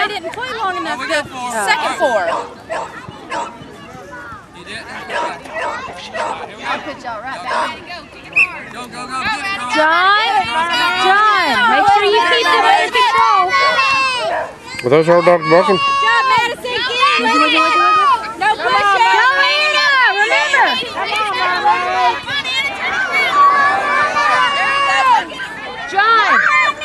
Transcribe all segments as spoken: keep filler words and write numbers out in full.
I didn't play long enough to get second four. You did? I'll put y'all right back. Go, go, go. Get it, girl. John, John, make sure you keep them under control. Were those our dogs barking? Good job, Madison. Get it. No pressure. Joanna, remember. John.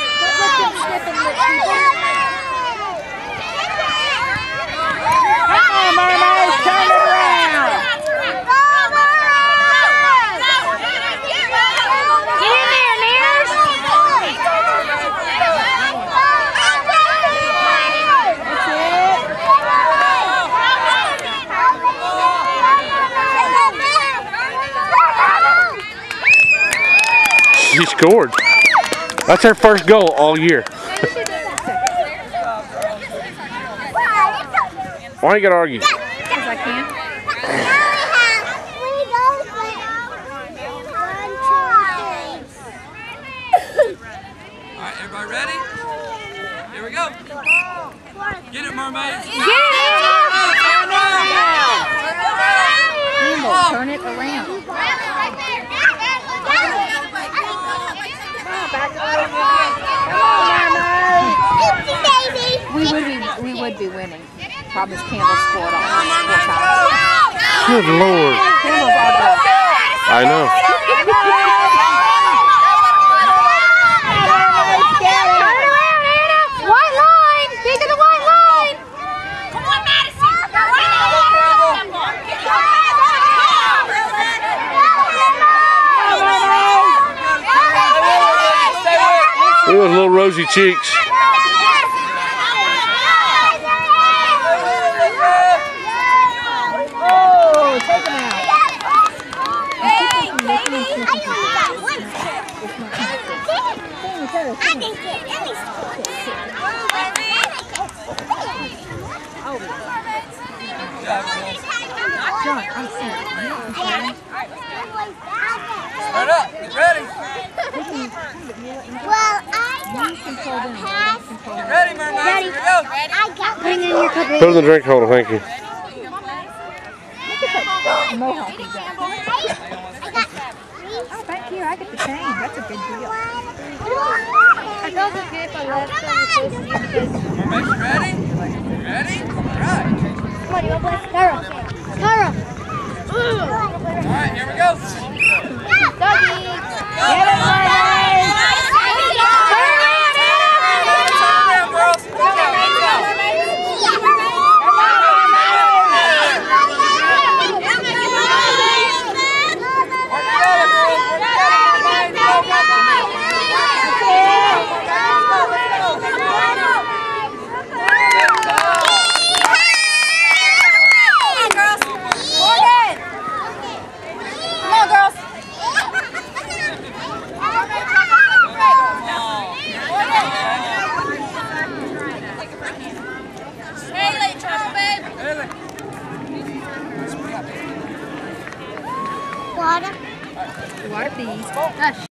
Come on, Mermaids, turn it around. Get in there, Nears. She scored. That's her first goal all year. Why you gotta argue? Because I can. All right, everybody ready? Here we go. Get it, mermaids. Get it! Campbell, turn it around. We would be, we would be winning. Problem is Campbell scored all four times. Good Lord. Campbell's all done. I know. Turn around, Anna. White line. Think of the white line. Come on, Madison. Look at those little rosy cheeks. Oh, take him out. John, I'm sorry. Start up. Get ready. Well, I Control them. Get ready, mermaids. Here we go. I got Bring in your cup. Put it in the drink holder, thank you. Mohawk he's got. I got Oh, back here, I get the chain. That's a good deal. I thought it was good if I left them with this because. Mermaids, you ready? You ready? All right. Come on, you want to play? Tara. Tara. All right, here we go. Doggy. Get it, Mermaids! Turn around, Anna. Turn around, girls. Go, go, go. water. Water, please. Hush.